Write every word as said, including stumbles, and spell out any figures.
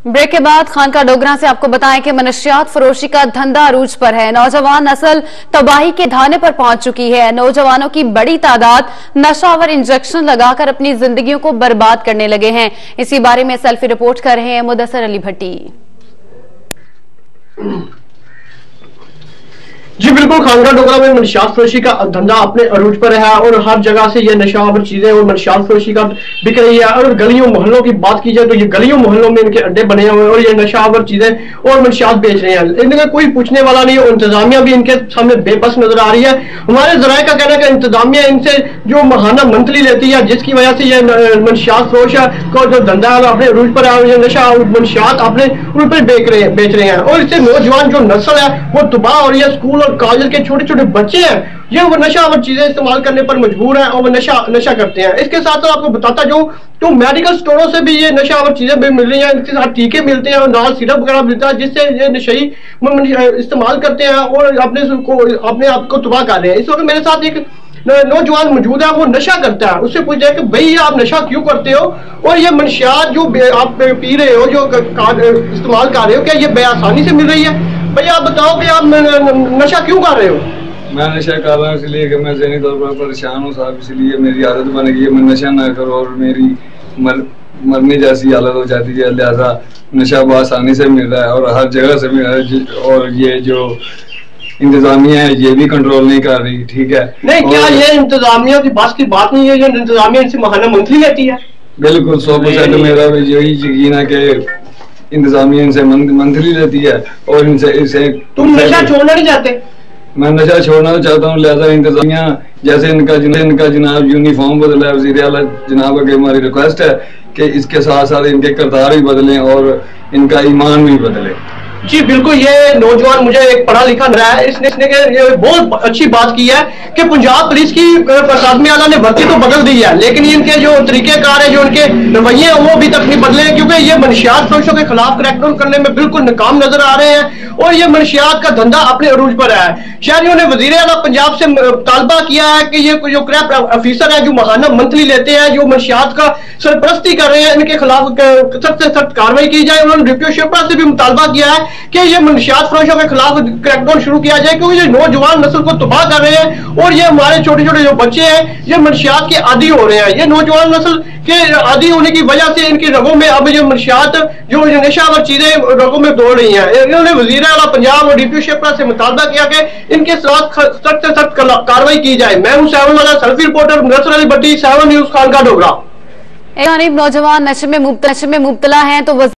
Break के बाद खानका डोगरा से आपको बताएं कि मनशियात फरोशी का धंधा अरूज पर है। नौजवान नस्ल तबाही के धाने पर पहुंच चुकी है। नौजवानों की बड़ी तादाद नशावर इंजेक्शन लगाकर अपनी जिंदगियों को बर्बाद करने लगे हैं। इसी बारे में सेल्फी रिपोर्ट कर रहे हैं मुदस्सर अली भट्टी। जी बिल्कुल, खानका डोगरा में मनशियात फरोशी का धंधा अपने अरूज पर है और हर जगह से ये नशावर चीजें और मनशियात फरोशी का बिक रही है। और गलियों मोहल्लों की बात की जाए तो ये गलियों मोहल्लों में इनके अड्डे बने हुए हैं और ये नशावर चीजें और मनशियात बेच रहे हैं। इनका कोई पूछने वाला नहीं और इंतजामिया भी इनके सामने बेबस नजर आ रही है। हमारे जराये का कहना है कि इंतजामिया इनसे जो महाना मंथली लेती है, जिसकी वजह से ये मनशियात फरोश का जो धंधा है अपने अरूज पर है, नशा मनशियात अपने उन पर बेच रहे हैं बेच रहे हैं और इससे नौजवान जो नस्ल है वो तबाह हो रही है। स्कूल कॉलेज के छोटे छोटे बच्चे हैं ये वो नशा और चीजें इस्तेमाल करने पर मजबूर हैं और वो नशा नशा करते हैं। इसके साथ साथ आपको बताता जो तो मेडिकल स्टोरों से भी ये नशा और चीजें भी मिल रही हैं। इसके साथ टीके मिलते हैं और नाल सिरप वगैरह मिलता है जिससे ये नशई इस्तेमाल करते हैं और अपने को अपने आप को तबाह कर रहे हैं। इस वक्त मेरे साथ एक नौजवान मौजूद है, वो नशा करता है। उससे पूछ जाए कि भाई आप नशा क्यों करते हो और ये मनशियात जो आप पी रहे हो जो इस्तेमाल कर रहे हो क्या ये बेआसानी से मिल रही है? भैया आप बताओ कि आप नशा क्यों कर रहे हो? मैं नशा कर रहा हूँ इसलिए कि मैं ज़हनी तौर पर परेशान हूँ साहब, इसलिए मेरी आदत बन गई है मैं नशा ना करूँ और मेरी मर मरने जैसी हालत हो जाती है। लिहाजा नशा बआसानी से मिल रहा है और हर जगह से मिल रहा है और ये जो इंतजामिया है ये भी कंट्रोल नहीं कर रही। ठीक है, नहीं क्या ये इंतजामिया की बात की बात नहीं है? ये इंतजामिया इनसे महाना मंथली लेती है। बिल्कुल सौ परसेंट मेरा यही यकीन है कि इंतजामिया इनसे मंथली लेती है और इनसे इसे तुम नशा छोड़ना नहीं चाहते? मैं नशा छोड़ना चाहता हूँ, लिहाजा इंतजामिया जैसे इनका इनका जनाब यूनिफॉर्म बदला है, वज़ीर आला जनाब के हमारी रिक्वेस्ट है कि इसके साथ साथ इनके किरदार भी बदलें और इनका ईमान भी बदले। जी बिल्कुल, ये नौजवान मुझे एक पढ़ा लिखा रहा है, इसने इसने ये बहुत अच्छी बात की है कि पंजाब पुलिस की आज़मी आला ने भर्ती तो बदल दी है लेकिन इनके जो तरीकेकार है जो इनके रवैये हैं वो अभी तक नहीं बदले क्योंकि ये मनशियात फरोशों के खिलाफ क्रैकडाउन करने में बिल्कुल नाकाम नजर आ रहे हैं और ये मनशियात का धंधा अपने अरूज पर है। शहरियों ने वज़ीर आला पंजाब से मुतालबा किया है कि ये जो क्रैप ऑफिसर है जो महाना मंथली लेते हैं जो मनशियात का सरपरस्ती कर रहे हैं इनके खिलाफ सख्त से सख्त कार्रवाई की जाए। उन्होंने डिप्टी शेफरा से भी मुतालबा किया है कि ये मनशियात फरोशों के खिलाफ क्रैकडाउन शुरू किया जाए क्योंकि ये नौजवान नस्ल को तबाह कर रहे हैं और ये हमारे छोटे छोटे जो बच्चे हैं ये मनशियात के आदी हो रहे हैं। ये नौजवान नस्ल के आदी होने की वजह से इनकी रगों में अब जो मनशियात जो नशावर चीजें रगों में दौड़ रही हैं। इन्होंने वज़ीर आला पंजाब और डिप्टी शेफरा से मुतालबा किया कि इनके साथ सख्त से सख्त कार्रवाई की जाए। मैं हूं सेवन वाला selfie reporter Mudassar Ali Bhatti, seven news Khanqah Dogran. नौजवान नशे में मुब्तला हैं तो